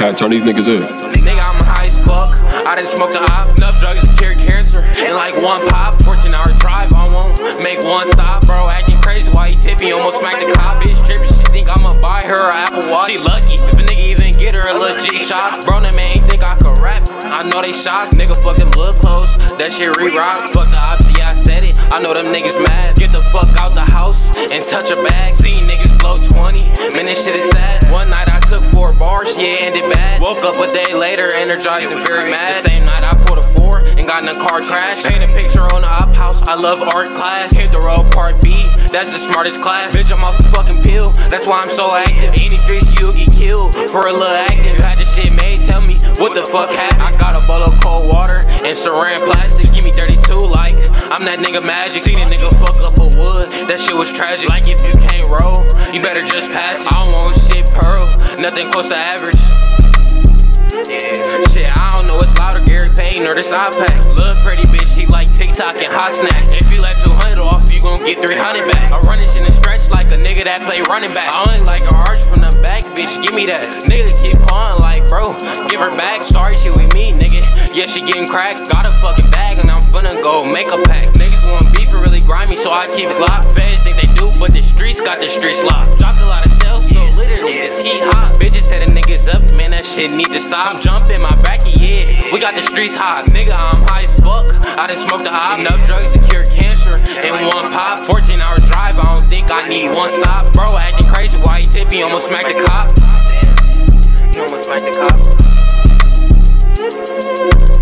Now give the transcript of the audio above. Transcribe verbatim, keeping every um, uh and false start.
Cat, turn these niggas in. Nigga, I'm high as fuck. I done smoked the op, enough drugs to cure cancer. In like one pop, fourteen hour drive, I won't make one stop. Bro, acting crazy while he tipping, almost smacked the cop. Bitch tripping, she think I'ma buy her an Apple Watch. She lucky, if a nigga even get her a little G-Shock. Bro, that man ain't think I could rap. I know they shocked. Nigga, fuck them little clothes, that shit re-rock. Fuck the ops, yeah, I said it. I know them niggas mad. Get the fuck out the house and touch a bag. Seen niggas blow twenty, man, this shit is sad. One night I took four bars, yeah, ended bad. Woke up a day later, energized and very mad. The same night I pulled a four and got in a car crash. Paint a picture on the op house, I love art class. Hit the road part B, that's the smartest class. Bitch, I'm off a fucking pill, that's why I'm so active. In these streets, you'll get killed for a little active. Had this shit made, tell me what the fuck happened. I got a bowl of cold water and saran plastic. Give me thirty-two like I'm that nigga Magic. Seen a nigga fuck up a wood, that shit was tragic. Like if you can't roll, you better just pass it. I don't want shit pearl, nothing close to average. Yeah. Shit, I don't know what's louder, Gary Payton or this iPad. Look pretty bitch, she like TikTok and hot snacks. If you let two hundred off, you gon' get three hundred back. I run this in a stretch like a nigga that play running back. I only like an arch from the back, bitch, give me that. Nigga keep calling like, bro, give her back. Sorry, she with me, nigga. Yeah, she getting cracked. Got a fucking bag and I'm finna go make a pack. Niggas want beef, it really grimy, so I keep Glock. Feds think they do, but the streets got the streets locked. Dropped a lot of shells, so literally this heat hot. Bitches setting niggas up, man, that shit need to stop. I'm jumping my back, yeah, we got the streets hot. Nigga, I'm high as fuck, I done smoked the op. Enough drugs to cure cancer in one pop. Fourteen hour drive, I don't think I need one stop. Bro, acting crazy while he tipping, almost smacked the cop. He almost smacked the cop.